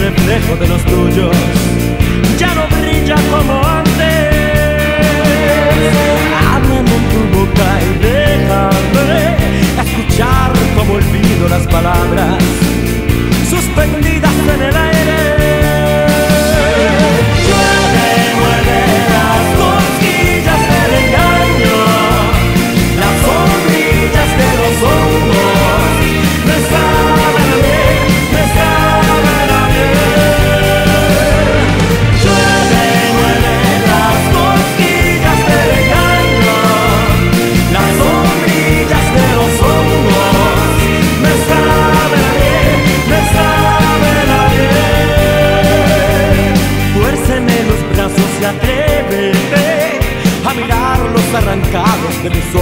reflejo de los tuyos ya no brilla como antes. Háblame en tu boca y déjame escuchar como olvido las palabras suspendidas en el aire. Llueve, mueve las cosquillas del engaño, las sombrillas de los hongos me saben a miel, me saben a miel. Llueve, mueve las cosquillas del engaño, las sombrillas de los hongos me saben a miel, me saben a miel. Fuérceme los brazos y atrévete a mirar los arrancados de mis